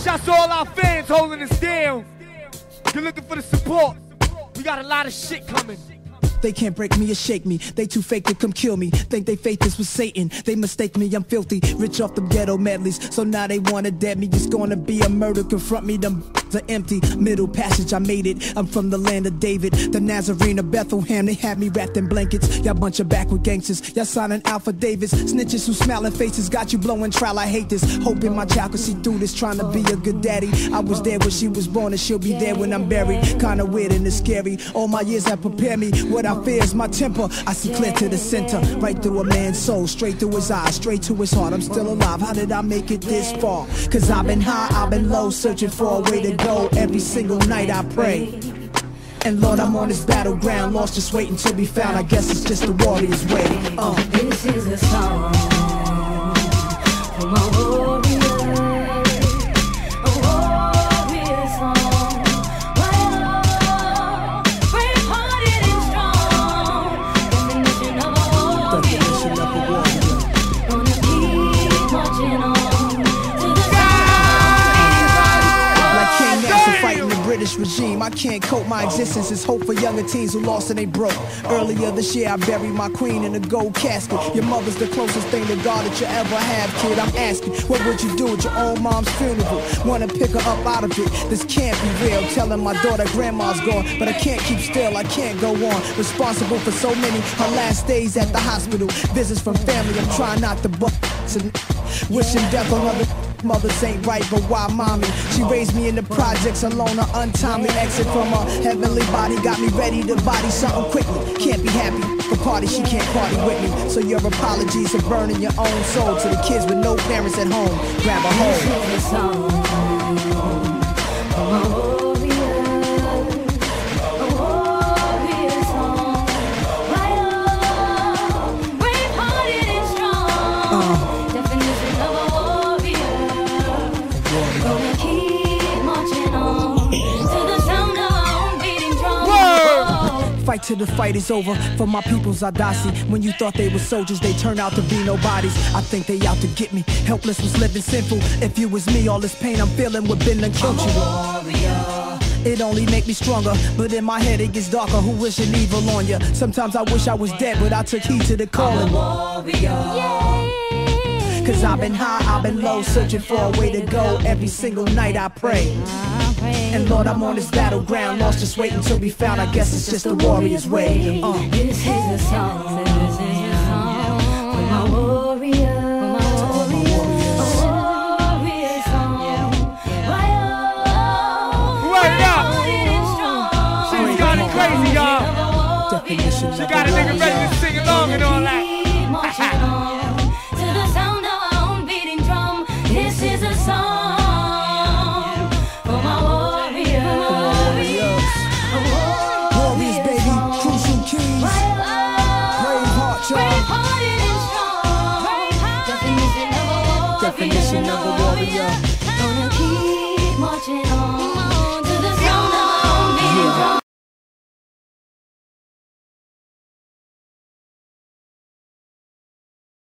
Shouts to all our fans holding us down. You're looking for the support. We got a lot of shit coming. They can't break me or shake me. They too fake to come kill me. Think they faith is with Satan. They mistake me, I'm filthy. Rich off them ghetto medleys. So now they wanna dead me. It's gonna be a murder. Confront me, them are empty. Middle passage, I made it. I'm from the land of David. The Nazarene of Bethlehem. They had me wrapped in blankets. Y'all bunch of backward gangsters. Y'all signing Alpha Davis. Snitches who smiling faces. Got you blowing trial, I hate this. Hoping my child could see through this. Trying to be a good daddy. I was there when she was born and she'll be there when I'm buried. Kinda weird and it's scary. All my years have prepared me. What I fear is my temper. I see clear to the center. Right through a man's soul. Straight through his eyes. Straight to his heart. I'm still alive. How did I make it this far? Cause I've been high, I've been low. Searching for a way to go. Every single night I pray. And Lord, I'm on this battleground. Lost, just waiting to be found. I guess it's just the warrior's way. This is a song for my warrior. Regime. I can't cope, my existence is hope for younger teens who lost and they broke. Earlier this year I buried my queen in a gold casket. Your mother's the closest thing to God that you ever have, kid. I'm asking, what would you do at your own mom's funeral? Wanna pick her up out of it, this can't be real. Telling my daughter grandma's gone, but I can't keep still, I can't go on. Responsible for so many, her last days at the hospital. Visits from family, I'm trying not to bust. Wishing death on other mothers ain't right, but why mommy? She raised me in the projects alone. An untimely exit from her heavenly body got me ready to body something quickly. Can't be happy for party, she can't party with me. So your apologies are burning your own soul. To the kids with no parents at home, grab a hold. Fight till the fight is over for my people's Adasi. When you thought they were soldiers, they turn out to be nobodies. I think they out to get me. Helpless was living sinful. If you was me, all this pain I'm feeling would been and killed you. It only make me stronger, but in my head it gets darker. Who wishing evil on you? Sometimes I wish I was dead, but I took heed to the calling. Cause I've been high, I've been low, searching for a way to go. Every single night I pray. And Lord, I'm on this battleground, lost, just waiting to be found. I guess it's just the warrior's way. This is a song, this is a song for my warrior. Crazy, y'all. She got a nigga ready to sing along and all that. To the sound of our own beating drum. This is a song for my warriors. Warriors, baby, Crucial Keys. Braveheart, y'all. Definition of a warrior. Gonna keep marching on.